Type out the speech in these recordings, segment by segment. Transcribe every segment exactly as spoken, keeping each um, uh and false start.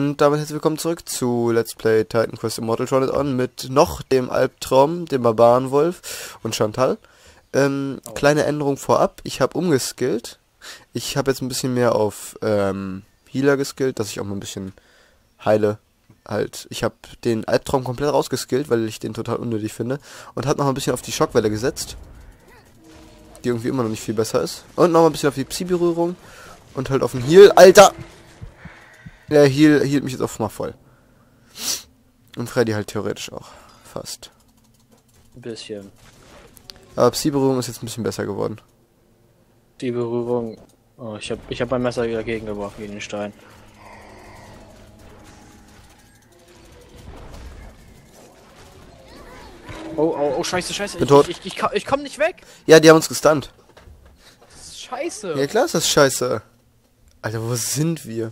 Und damit herzlich willkommen zurück zu Let's Play Titan Quest Immortal Shrouded On mit noch dem Albtraum, dem Barbarenwolf und Chantal. Ähm, oh. Kleine Änderung vorab, ich habe umgeskillt. Ich habe jetzt ein bisschen mehr auf ähm, Healer geskillt, dass ich auch mal ein bisschen heile. Halt, ich habe den Albtraum komplett rausgeskillt, weil ich den total unnötig finde. Und habe noch ein bisschen auf die Schockwelle gesetzt, die irgendwie immer noch nicht viel besser ist. Und noch mal ein bisschen auf die Psi-Berührung. Und halt auf den Heal. Alter! Der Heal hielt mich jetzt auch mal voll. Und Freddy halt theoretisch auch. Fast. Ein bisschen. Aber Psi-Berührung ist jetzt ein bisschen besser geworden. Die Berührung... Oh, ich hab, ich hab mein Messer dagegen geworfen, gegen den Stein. Oh, oh, oh, scheiße, scheiße. Bin ich, tot. Ich, ich, ich, komm, ich komm nicht weg. Ja, die haben uns gestunt. Das ist scheiße. Ja klar ist das scheiße. Alter, wo sind wir?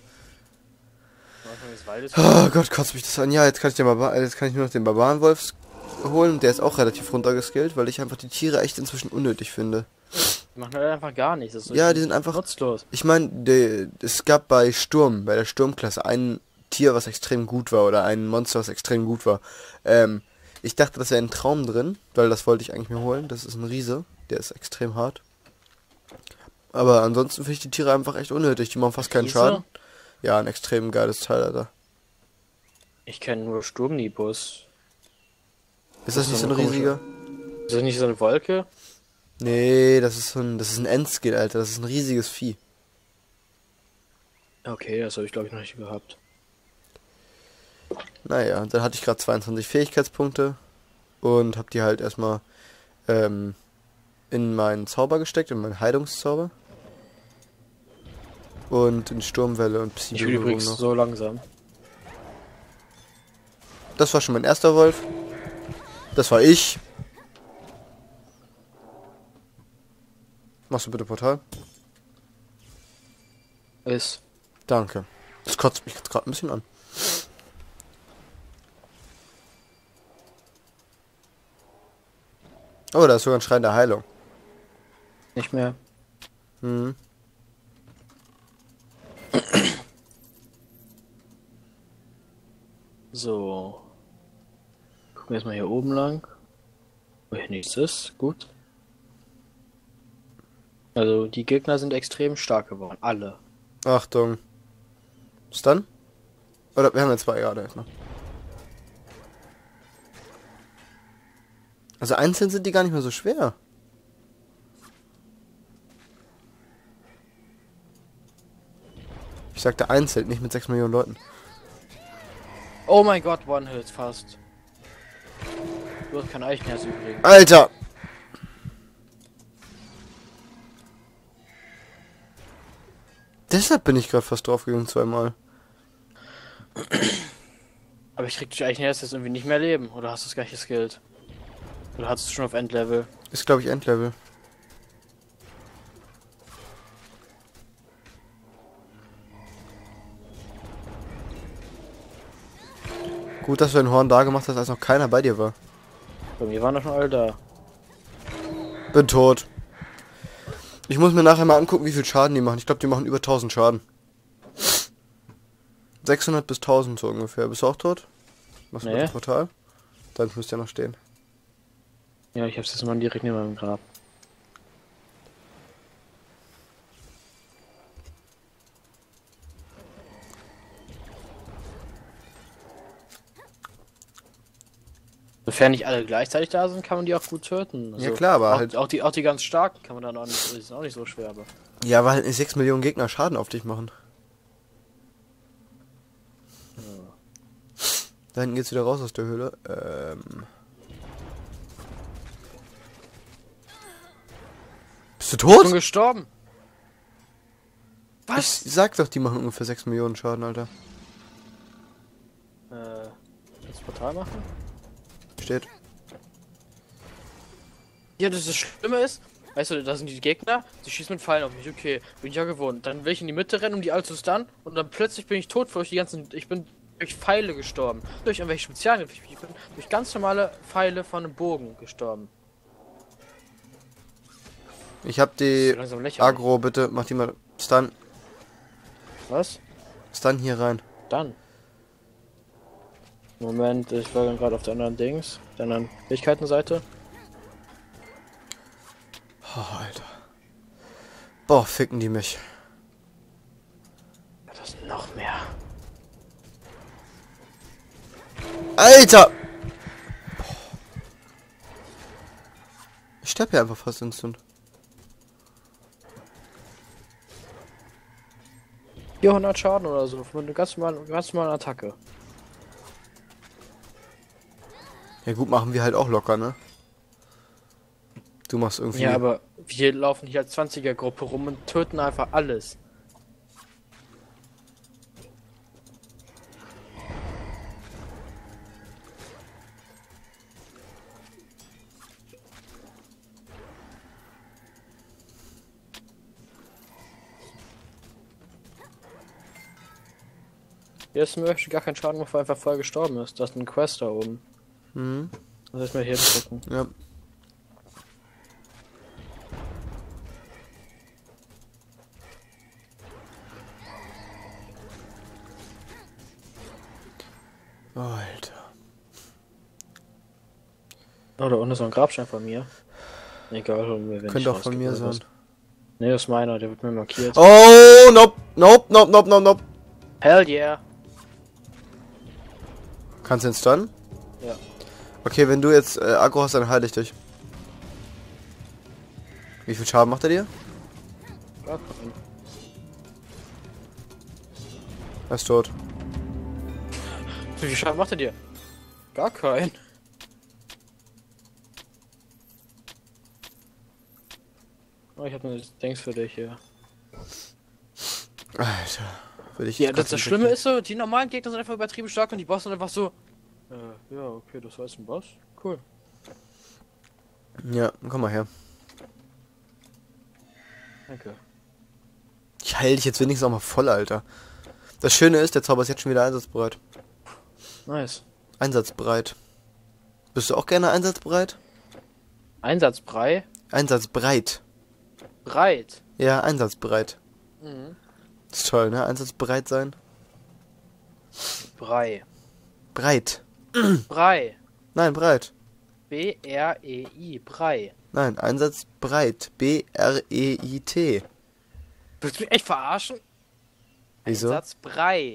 Oh Gott, kotzt mich das an. Ja, jetzt kann ich den Barbar jetzt kann ich nur noch den Barbarenwolf holen. Der ist auch relativ runtergeskillt, weil ich einfach die Tiere echt inzwischen unnötig finde. Die machen halt einfach gar nichts. Das ist ja, die sind einfach nutzlos. Ich meine, es gab bei Sturm, bei der Sturmklasse, ein Tier, was extrem gut war, oder ein Monster, was extrem gut war. Ähm, ich dachte, das wäre ein Traum drin, weil das wollte ich eigentlich mir holen. Das ist ein Riese, der ist extrem hart. Aber ansonsten finde ich die Tiere einfach echt unnötig. Die machen fast keinen Riese? Schaden. Ja, ein extrem geiles Teil, Alter. Ich kenne nur Sturmnibus. Ist das, das nicht so ein riesiger? Ist das nicht so eine Wolke? Nee, das ist so ein, das ist ein Endskill, Alter. Das ist ein riesiges Vieh. Okay, das habe ich glaube ich noch nicht gehabt. Naja, dann hatte ich gerade zweiundzwanzig Fähigkeitspunkte und habe die halt erstmal ähm, in meinen Zauber gesteckt, in meinen Heilungszauber. Und in Sturmwelle und Psi. Ich bin übrigens noch so langsam. Das war schon mein erster Wolf. Das war ich. Machst du bitte Portal? Ist. Danke. Das kotzt mich jetzt gerade ein bisschen an. Oh, da ist sogar ein Schrein der Heilung. Nicht mehr. Hm. So. Gucken wir erstmal hier oben lang. Wo hier nichts ist. Gut. Also die Gegner sind extrem stark geworden. Alle. Achtung. Bis dann? Oder wir haben ja zwei gerade erstmal. Also einzeln sind die gar nicht mehr so schwer. Ich sagte einzeln, nicht mit sechs Millionen Leuten. Oh mein Gott, One-Hit fast. Du hast kein Eichenherz übrigens. Alter! Deshalb bin ich gerade fast draufgegangen zweimal. Aber ich krieg durch Eichenherz jetzt irgendwie nicht mehr Leben. Oder hast du es gleich geskillt? Oder hast du es schon auf Endlevel? Ist glaube ich Endlevel. Gut, dass du ein Horn da gemacht hast, als noch keiner bei dir war. Bei mir waren doch schon alle da. Bin tot. Ich muss mir nachher mal angucken, wie viel Schaden die machen. Ich glaube, die machen über tausend Schaden. sechshundert bis tausend so ungefähr. Bist du auch tot? Machst du nee. das Portal? Dann müsst ihr noch stehen. Ja, ich hab's jetzt mal direkt neben meinem Grab. Sofern nicht alle gleichzeitig da sind, kann man die auch gut töten. Also ja klar, aber auch, halt... Auch die, auch die ganz starken kann man dann auch nicht, ist auch nicht so schwer, aber... Ja, weil halt nicht sechs Millionen Gegner Schaden auf dich machen. Ja. Da hinten geht's wieder raus aus der Höhle. Ähm... Bist du tot? Ich bin gestorben! Was? Ich sag doch, die machen ungefähr sechs Millionen Schaden, Alter. Äh... Das Portal machen? Steht. Ja, das, das Schlimme ist, weißt du, da sind die Gegner, sie schießen mit Pfeilen auf mich, okay, bin ich ja gewohnt. Dann will ich in die Mitte rennen, um die alle zu stunnen, und dann plötzlich bin ich tot durch die ganzen, ich bin durch Pfeile gestorben. Durch irgendwelche Spezialgriffe, ich bin durch ganz normale Pfeile von einem Bogen gestorben. Ich hab die Agro, bitte, mach die mal Stun. Was? Stun hier rein. Dann. Moment, ich war dann gerade auf der anderen Dings, der anderen Fähigkeitenseite. Oh, Alter. Boah, ficken die mich. Ja, das sind noch mehr. Alter! Boah. Ich sterbe hier einfach fast instant. vierhundert Schaden oder so, für eine ganz normale, ganz normale Attacke. Ja gut, machen wir halt auch locker, ne? Du machst irgendwie... Ja, aber wir laufen hier als zwanziger-Gruppe rum und töten einfach alles. Jetzt möchte ich gar keinen Schaden machen, weil er einfach voll gestorben ist. Das ist ein Quest da oben. Mhm. Das heißt mal hier gucken. Ja. Oh, Alter. Oh, da unten ist noch ein Grabstein von mir. Egal, holen wir, wenn Könnte ich auch von mir rausgehe, sein. was. Nee, das ist meiner, der wird mir markiert. Oh, nope, nope, nope, nope, nope, nope. Hell yeah! Kannst du ihn stunnen? Ja. Okay, wenn du jetzt äh, Akku hast, dann heile ich dich. Wie viel Schaden macht er dir? Gar keinen. Er ist tot. Wie viel Schaden macht er dir? Gar keinen. Oh, ich hab nur das Dings für dich hier. Alter. Will ich Ja, das, das Schlimme ist so, die normalen Gegner sind einfach übertrieben stark und die Bosse sind einfach so. Äh, ja, okay, das war jetzt ein Boss. Cool. Ja, komm mal her. Danke. Ich heile dich jetzt wenigstens auch mal voll, Alter. Das Schöne ist, der Zauber ist jetzt schon wieder einsatzbereit. Nice. Einsatzbereit. Bist du auch gerne einsatzbereit? Einsatzbrei. Einsatzbereit. Breit. Ja, einsatzbereit. Mhm. Ist toll, ne? Einsatzbereit sein. Brei. Breit. Brei. Nein, breit. B R E I. Brei. Nein, einsatzbereit. B R E I T. Willst du mich echt verarschen? Wieso? Einsatzbrei.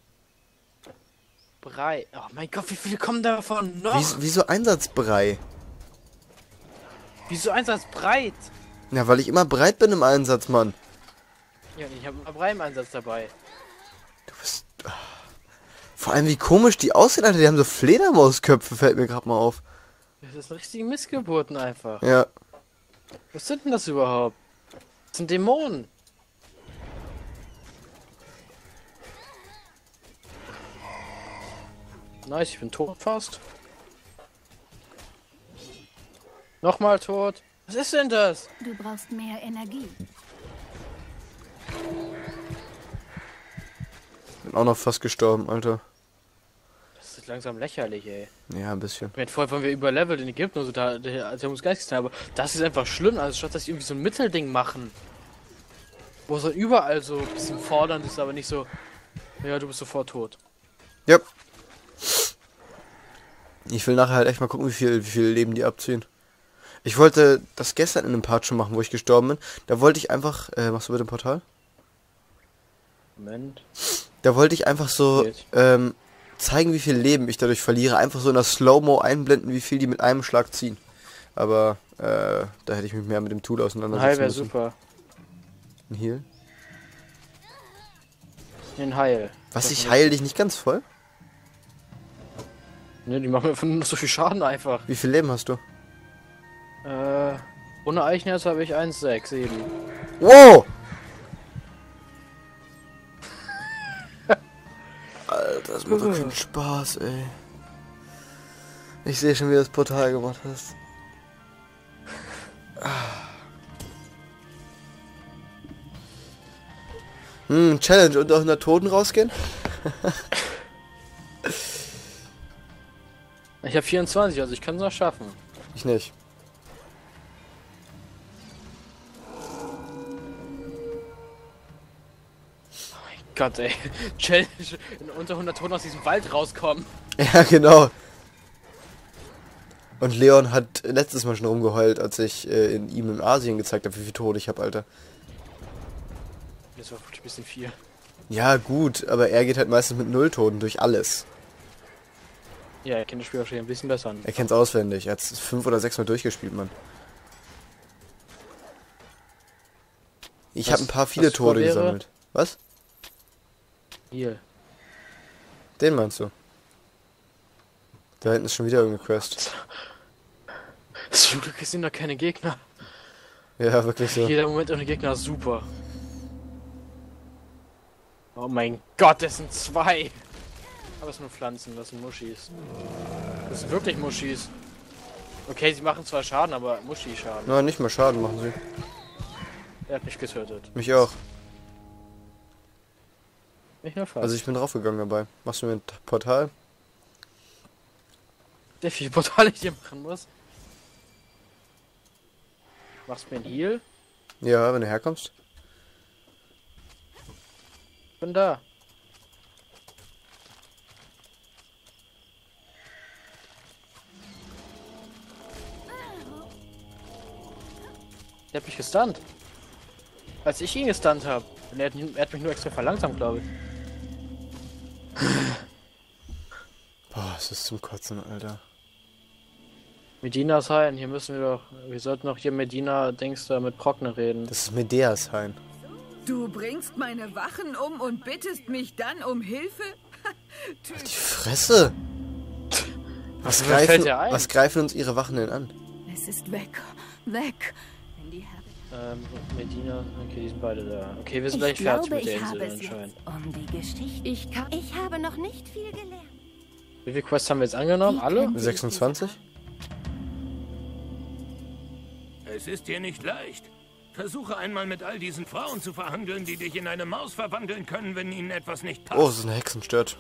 Brei. Oh mein Gott, wie viele kommen davon noch? Wieso, wieso Einsatzbrei? Wieso Einsatzbreit? Ja, weil ich immer breit bin im Einsatz, Mann. Ja, ich habe einen Brei im Einsatz dabei. Du bist... Vor allem wie komisch die aussehen, Alter. Die haben so Fledermausköpfe, fällt mir gerade mal auf. Das sind richtige Missgeburten einfach. Ja. Was sind denn das überhaupt? Das sind Dämonen. Nice, ich bin tot fast. Nochmal tot. Was ist denn das? Du brauchst mehr Energie. Bin auch noch fast gestorben, Alter. Das ist langsam lächerlich, ey. Ja, ein bisschen. Ich meine, vorher waren wir überlevelt in Ägypten und so, da, da, als wir uns geistig sind, aber das ist einfach schlimm, also statt dass sie irgendwie so ein Mittelding machen. Wo es dann überall so ein bisschen fordernd ist, aber nicht so, ja, du bist sofort tot. Ja. Ich will nachher halt echt mal gucken, wie viel, wie viel Leben die abziehen. Ich wollte das gestern in einem Part schon machen, wo ich gestorben bin. Da wollte ich einfach, äh, machst du bitte ein Portal? Moment. Da wollte ich einfach so, Geht. ähm, zeigen, wie viel Leben ich dadurch verliere. Einfach so in der Slow-Mo einblenden, wie viel die mit einem Schlag ziehen. Aber, äh, da hätte ich mich mehr mit dem Tool Ein auseinandersetzen Heil wäre müssen. super. Ein Heal? Ein Heil. Was, Das ich ist- heile dich nicht ganz voll? Ne, die machen einfach nur so viel Schaden einfach. Wie viel Leben hast du? Äh, ohne Eichenherz habe ich eins Komma sechs, eben. Wow! Alter, das macht doch keinen Spaß, ey. Ich sehe schon, wie du das Portal gemacht hast. Hm, Challenge und aus einer Toten rausgehen? Ich habe vierundzwanzig, also ich kann es noch schaffen. Ich nicht. Oh mein Gott, ey. Challenge in unter hundert Tonnen aus diesem Wald rauskommen. Ja, genau. Und Leon hat letztes Mal schon rumgeheult, als ich äh, in ihm in Asien gezeigt habe, wie viel Tode ich habe, Alter. Das war wirklich ein bisschen viel. Ja, gut, aber er geht halt meistens mit null Toten durch alles. Ja, er kennt das Spiel wahrscheinlich ein bisschen besser an. Er kennt's auswendig. Er hat's fünf oder sechs Mal durchgespielt, Mann. Ich habe ein paar viele was Tode wäre? gesammelt. Was? Hier. Den meinst du? Da hinten ist schon wieder irgendeine Quest. Zum Glück sind da keine Gegner. Ja, wirklich so. Jeder Moment ohne Gegner ist super. Oh mein Gott, das sind zwei. Aber es sind nur Pflanzen, das sind Muschis. Das sind wirklich Muschis. Okay, sie machen zwar Schaden, aber Muschi-Schaden. Na, nicht mal Schaden machen sie. Er hat mich getötet. Mich auch. Nicht nur fast. Also ich bin draufgegangen dabei. Machst du mir ein Portal? Der viel Portal ich hier machen muss. Machst du mir einen Heal? Ja, wenn du herkommst. Bin da. Der hat mich gestunt. Als ich ihn gestunt habe. Und er hat, er hat mich nur extra verlangsamt, glaube ich. Boah, es ist zum Kotzen, Alter. Medina sein, hier müssen wir doch. Wir sollten doch hier Medina, denkst du, mit Progne reden. Das ist Medeas Hain. Du bringst meine Wachen um und bittest mich dann um Hilfe? Die Fresse! Was Was greifen, fällt dir ein? was greifen uns ihre Wachen denn an? Es ist weg. Weg. Wenn die Herren Ähm, Medina, okay, die sind beide da. Okay, wir sind Ich gleich fertig glaube, mit der ich Insel habe es anscheinend. jetzt um die Geschichte. Ich kann. Ich habe noch nicht viel gelernt. Wie viele Quests haben wir jetzt angenommen? Wie Alle? könnte ich sechsundzwanzig? Es ist dir nicht leicht. Versuche einmal mit all diesen Frauen zu verhandeln, die dich in eine Maus verwandeln können, wenn ihnen etwas nicht passt. Oh, es ist eine Hexenstört.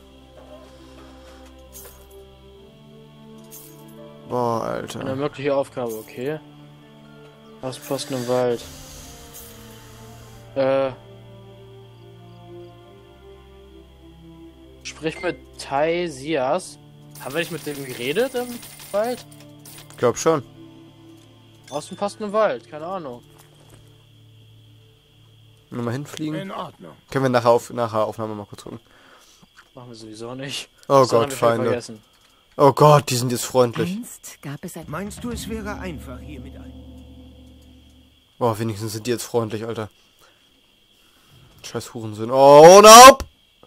Boah, Eine Alter. mögliche Aufgabe, okay. Ausposten im Wald. Äh. Sprich mit Tai Sias. Haben wir nicht mit dem geredet im Wald? Glaub schon. Außenposten im Wald, keine Ahnung. Nur mal hinfliegen. In Ordnung. Können wir nachher auf nachher Aufnahme mal kurz gucken. Machen wir sowieso nicht. Oh Bis dann haben Gott, wir schon Feinde. vergessen. Oh Gott, die sind jetzt freundlich. Einst gab es ein. Meinst du, es wäre einfach hier mit ein... Oh, wenigstens sind die jetzt freundlich, Alter. Scheiß Hurensinn. Oh, nope!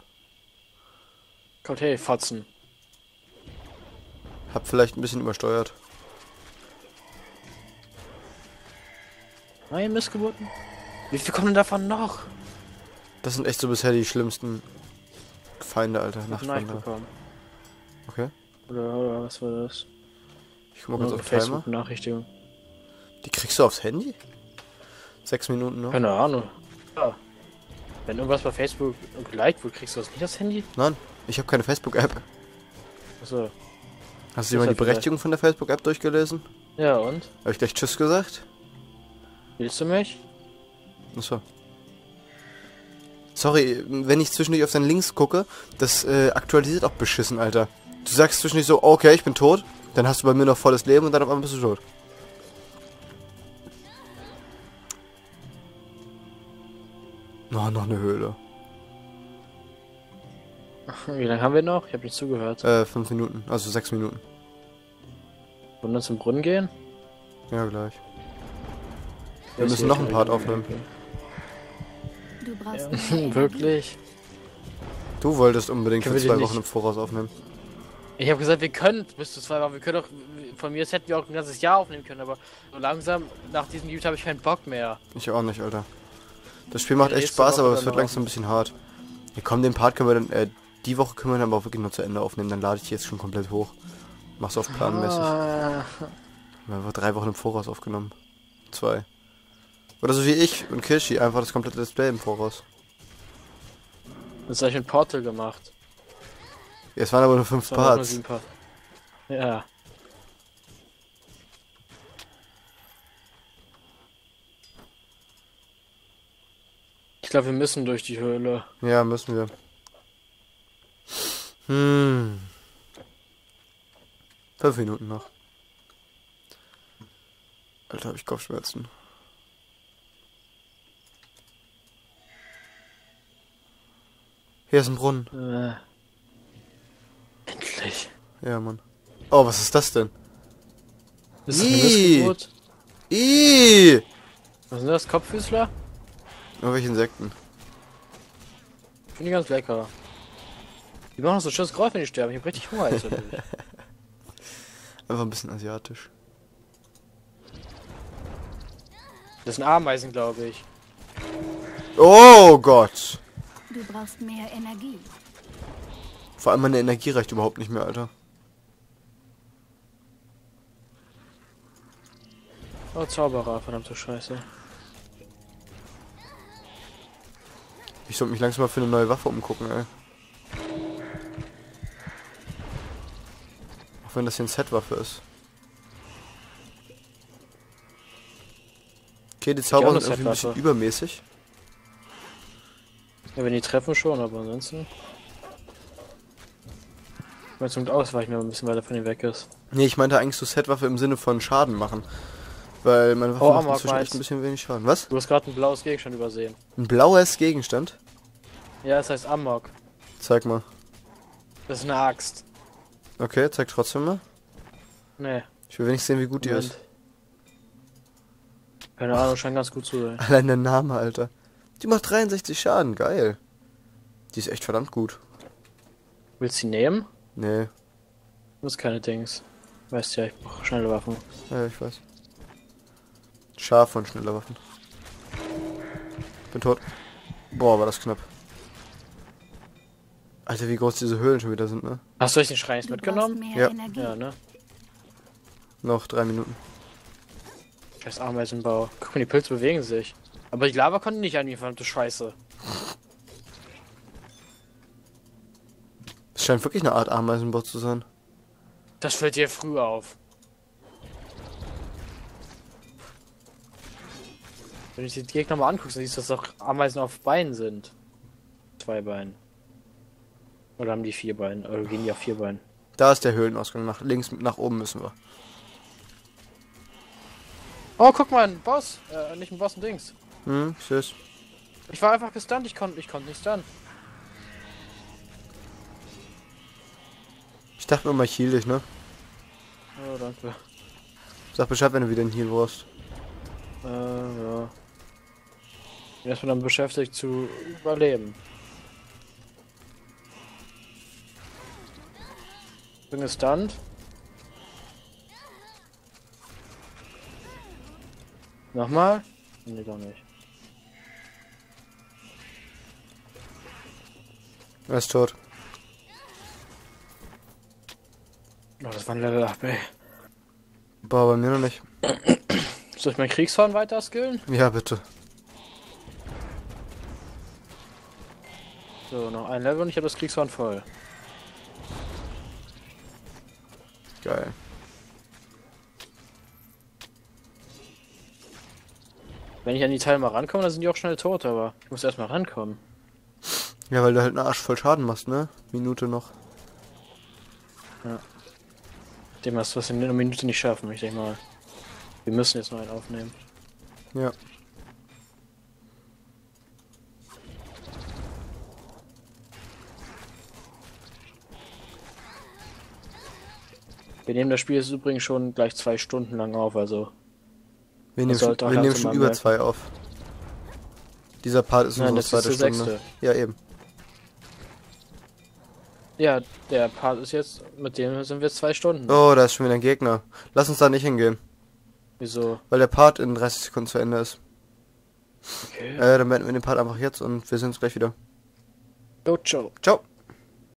Kommt hey, Fotzen. Hab vielleicht ein bisschen übersteuert. Nein, Missgeburten. Wie viel kommen denn davon noch? Das sind echt so bisher die schlimmsten Feinde, Alter. Nein, Nachtwanderer. bekommen. Okay. Oder, oder was war das? Ich guck mal kurz Nur auf Timer. Facebook-Benachrichtigung. Die kriegst du aufs Handy? Sechs Minuten noch? Keine Ahnung. Ja. Wenn irgendwas bei Facebook geliked wird, kriegst du das nicht aufs Handy? Nein, ich habe keine Facebook-App. Achso. Hast du dir mal die Deshalb Berechtigung von der Facebook-App durchgelesen? Ja, und? Habe ich gleich Tschüss gesagt? Willst du mich? Achso. Sorry, wenn ich zwischendurch auf deine Links gucke, das äh, aktualisiert auch beschissen, Alter. Du sagst zwischendurch so, okay, ich bin tot, dann hast du bei mir noch volles Leben und dann auf einmal bist du tot. Oh, noch eine Höhle. Wie lange haben wir noch? Ich habe nicht zugehört. Äh, fünf Minuten, also sechs Minuten. Wollen wir zum Brunnen gehen? Ja, gleich. Wir müssen noch einen Part aufnehmen. Du brauchst Ja. Wirklich? Du wolltest unbedingt Können für wir zwei den Wochen nicht- im Voraus aufnehmen. Ich habe gesagt, wir können bis zu zwei Wochen. Wir können doch. Von mir aus hätten wir auch ein ganzes Jahr aufnehmen können, aber so langsam nach diesem YouTube habe ich keinen Bock mehr. Ich auch nicht, Alter. Das Spiel macht echt Nächste Spaß, Woche aber dann es wird noch. langsam ein bisschen hart. Ja, komm, den Part können wir dann, äh, die Woche können wir dann aber auch wirklich noch zu Ende aufnehmen. Dann lade ich die jetzt schon komplett hoch. Mach's auf planmäßig. Ah, Wir haben einfach drei Wochen im Voraus aufgenommen. Zwei. Oder so wie ich und Kirschi, einfach das komplette Let's Play im Voraus. das habe ich mit Portal gemacht. Ja, es waren aber nur fünf Das waren auch nur Parts. sieben Part. Ja. Ich glaube, wir müssen durch die Höhle. Ja, müssen wir. Hm. Fünf Minuten noch. Alter, hab ich Kopfschmerzen. Hier ist ein Brunnen. Äh. Endlich. Ja, Mann. Oh, was ist das denn? Ist das ein Ih. Missgeburt? Ih! Was sind das? Kopffüßler? Irgendwelche Insekten. Finde ich ganz lecker. Die machen so schönes Geräusch, wenn die sterben. Ich hab richtig Hunger jetzt. Natürlich. Einfach ein bisschen asiatisch. Das sind Ameisen, glaube ich. Oh Gott! Du brauchst mehr Energie. Vor allem meine Energie reicht überhaupt nicht mehr, Alter. Oh, Zauberer, verdammte Scheiße. Ich sollte mich langsam mal für eine neue Waffe umgucken, ey. Auch wenn das hier eine Set-Waffe ist. Okay, die Zauber eine sind irgendwie ein bisschen Set-Waffe. übermäßig. Ja, wenn die treffen schon, aber ansonsten. Ich meine, zum Ausweichen, wenn man ein bisschen weiter von ihm weg ist. Nee, ich meinte eigentlich so Set-Waffe im Sinne von Schaden machen. Weil meine Waffe Oh, macht Amok inzwischen echt weiß. ein bisschen wenig Schaden. Was? Du hast gerade ein blaues Gegenstand übersehen. Ein blaues Gegenstand? Ja, es heißt Amok. Zeig mal. Das ist eine Axt. Okay, zeig trotzdem mal. Nee. Ich will wenigstens sehen, wie gut die Moment. ist. Keine Ahnung, scheint ganz gut zu sein. Allein der Name, Alter. Die macht dreiundsechzig Schaden, geil. Die ist echt verdammt gut. Willst du sie nehmen? Nee, Das ist keine Dings. Weißt ja, ich brauche schnelle Waffen. ja, ich weiß. Scharf und schneller Waffen. Bin tot. Boah, war das knapp. Alter, wie groß diese Höhlen schon wieder sind, ne? Hast du euch den Schrein jetzt Du brauchst mitgenommen? mehr Ja. Energie. Ja, ne? Noch drei Minuten. Scheiß Ameisenbau. Guck mal, die Pilze bewegen sich. Aber die Lava konnten nicht angehen, verdammte Scheiße. Es scheint wirklich eine Art Ameisenbau zu sein. Das fällt dir früh auf. Wenn du dir die Gegner mal anguckst, dann siehst du, dass doch Ameisen auf Beinen sind. Zwei Beinen. Oder haben die vier Beine? Oder gehen die auf vier Beinen? Da ist der Höhlenausgang. Nach links, nach oben müssen wir. Oh, guck mal, ein Boss. Äh, nicht ein Boss, ein Dings. Hm, ich seh's. Ich war einfach gestunt, ich konnte ich konnte nicht stunnen. Ich dachte mir mal, ich heal dich, ne? Oh, danke. Sag Bescheid, wenn du wieder einen Heal brauchst. Äh, ja. Ich bin erstmal damit beschäftigt zu überleben. Bin gestunt. Nochmal? Nee, doch nicht. Er ist tot. Oh, das war ein Level acht, ey. Boah, bei mir noch nicht. Soll ich mein Kriegshorn weiter skillen? Ja, bitte. So, noch ein Level und ich habe das Kriegshorn voll. Geil. Wenn ich an die Teile mal rankomme, dann sind die auch schnell tot, aber ich muss erstmal rankommen. Ja, weil du halt einen Arsch voll Schaden machst, ne? Minute noch. Dem hast du was in einer Minute nicht schaffen, ich denke mal. Wir müssen jetzt noch einen aufnehmen. Ja. Wir nehmen das Spiel jetzt übrigens schon gleich zwei Stunden lang auf, also. Wir Das nehmen, schon, sollte auch wir nehmen langsam schon mal über merken. zwei auf. Dieser Part ist Nein, unsere das ist zweite der Stunde. sechste. Ja, eben. Ja, der Part ist jetzt, mit dem sind wir jetzt zwei Stunden. Oh, da ist schon wieder ein Gegner. Lass uns da nicht hingehen. Wieso? Weil der Part in dreißig Sekunden zu Ende ist. Okay. Äh, dann beenden wir den Part einfach jetzt und wir sehen uns gleich wieder. Go, ciao. Ciao.